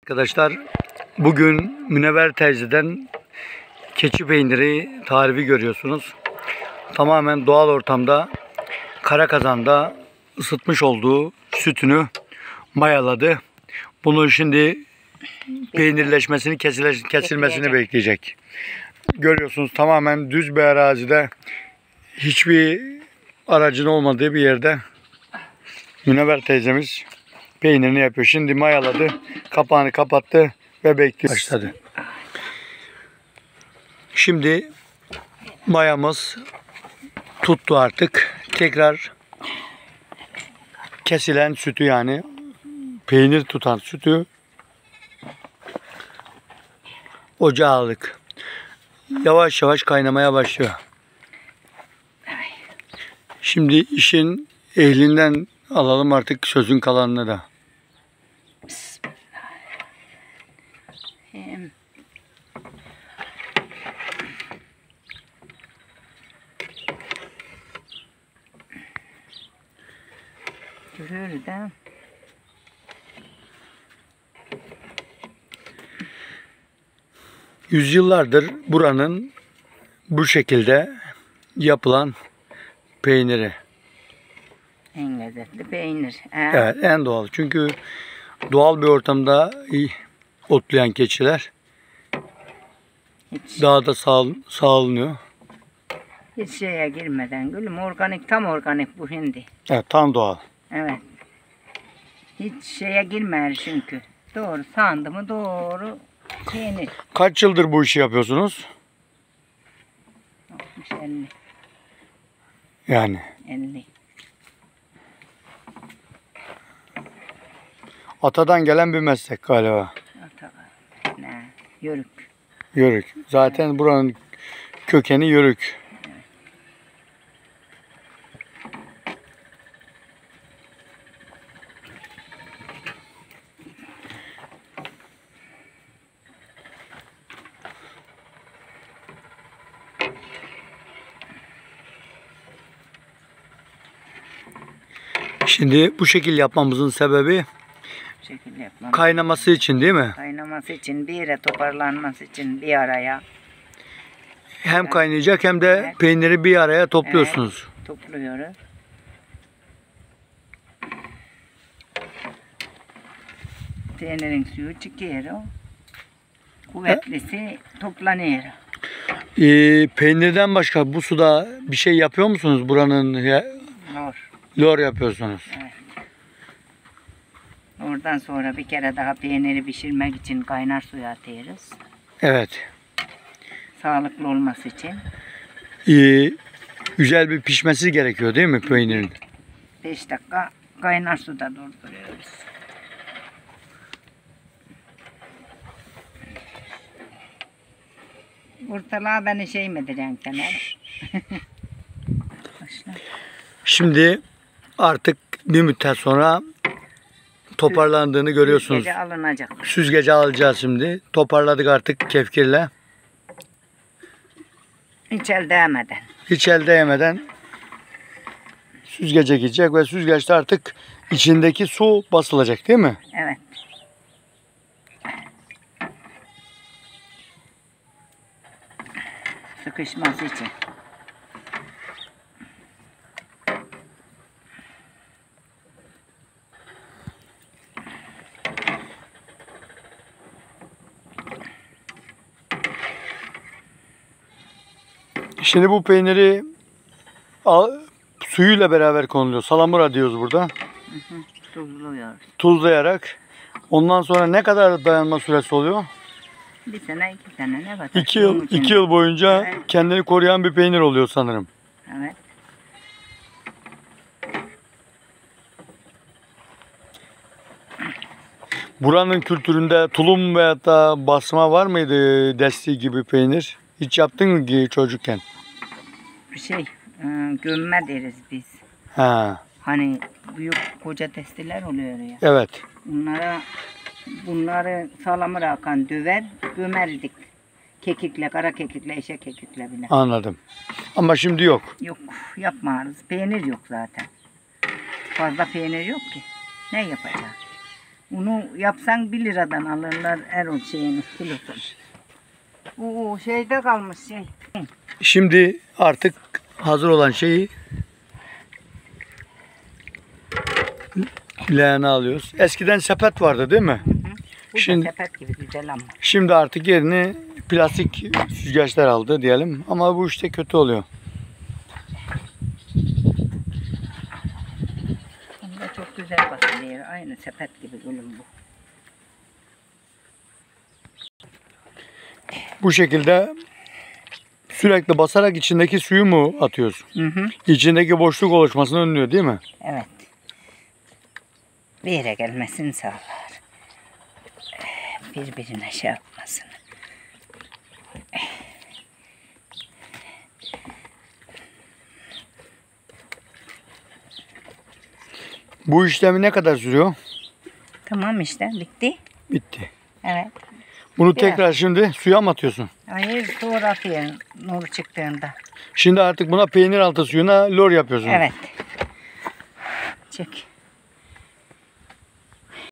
Arkadaşlar bugün Münevver teyzeden keçi peyniri tarifi görüyorsunuz. Tamamen doğal ortamda kara kazanda ısıtmış olduğu sütünü mayaladı. Bunu şimdi peynirleşmesini, kesilmesini bekleyecek. Görüyorsunuz tamamen düz bir arazide, hiçbir aracın olmadığı bir yerde Münevver teyzemiz peynirini yapıyor. Şimdi mayaladı, kapağını kapattı ve bekliyor. Başladı. Şimdi mayamız tuttu artık. Tekrar kesilen sütü, yani peynir tutan sütü ocağa aldık. Yavaş yavaş kaynamaya başlıyor. Şimdi işin ehlinden alalım artık sözün kalanını da. Şöyle. Yüzyıllardır buranın bu şekilde yapılan peyniri. En lezzetli peynir. Evet, en doğal. Çünkü doğal bir ortamda otlayan keçiler daha da sağlanıyor. Hiç şeye girmeden gülüm, organik, tam organik bu hindi. Evet, tam doğal. Evet. Hiç şeye girmer çünkü. Doğru sandı mı doğru peynir. Kaç yıldır bu işi yapıyorsunuz? 60-50. Yani 50. atadan gelen bir meslek galiba. Ne? Yörük. Yörük. Zaten buranın kökeni Yörük. Şimdi bu şekil yapmamızın sebebi kaynaması için, değil mi? Kaynaması için, bir yere toparlanması için bir araya. Hem kaynayacak hem de evet, peyniri bir araya topluyorsunuz. Evet, topluyoruz. Peynirin suyu çıkıyor. Kuvvetlisi toplanıyor. Peynirden başka bu suda bir şey yapıyor musunuz buranın? Lor. Lor yapıyorsunuz. Evet. Oradan sonra bir kere daha peyniri pişirmek için kaynar suya atıyoruz. Evet. Sağlıklı olması için. Güzel bir pişmesi gerekiyor, değil mi peynirin? 5 dakika kaynar suda durduruyoruz. Ortalığa beni şey mi edeceksin Taner? Şimdi artık bir müddet sonra toparlandığını görüyorsunuz. Süzgece alınacak. Süzgece alacağız şimdi. Toparladık artık kefkirle. Hiç el değmeden. Hiç el değmeden süzgece gidecek ve süzgeçte artık içindeki su basılacak, değil mi? Evet. Sıkışması için. Şimdi bu peyniri suyuyla beraber konuluyor. Salamura diyoruz burada. Tuzluyoruz. Tuzlayarak. Ondan sonra ne kadar dayanma süresi oluyor? Bir sene, 2 sene, ne kadar? 2 yıl boyunca evet, kendini koruyan bir peynir oluyor sanırım. Evet. Buranın kültüründe tulum veya da basma var mıydı, desti gibi peynir? Hiç yaptın mı ki çocukken? Bir şey, gömme deriz biz. Ha. Hani büyük koca testiler oluyor ya. Evet. Bunları salamura akan döver, gömerdik. Kekikle, kara kekikle, eşek kekikle bile. Anladım. Ama şimdi yok. Yok, yapmıyoruz. Peynir yok zaten. Fazla peynir yok ki. Ne yapacağız? Onu yapsan 1 liradan alırlar Erol şeyini kilosunu. Oo şeyde kalmış şey. Şimdi artık hazır olan şeyi leğene alıyoruz. Eskiden sepet vardı değil mi? Bu Şimdi- da sepet gibi güzel ama. Şimdi artık yerini plastik süzgeçler aldı diyelim. Ama bu işte kötü oluyor. Bunda çok güzel basılıyor. Aynı sepet gibi gülüm bu. Bu şekilde sürekli basarak içindeki suyu mu atıyorsun? Hı hı. İçindeki boşluk oluşmasını önlüyor değil mi? Evet. Bir yere gelmesini sağlar. Birbirine şey yapmasın. Bu işlemi ne kadar sürüyor? Tamam işte bitti. Bitti. Evet. Bunu Biraz. tekrar şimdi suya mı atıyorsun? Hayır sonra atıyorsun nur çıktığında. Şimdi artık buna peynir altı suyuna lor yapıyorsun. Evet. Çek.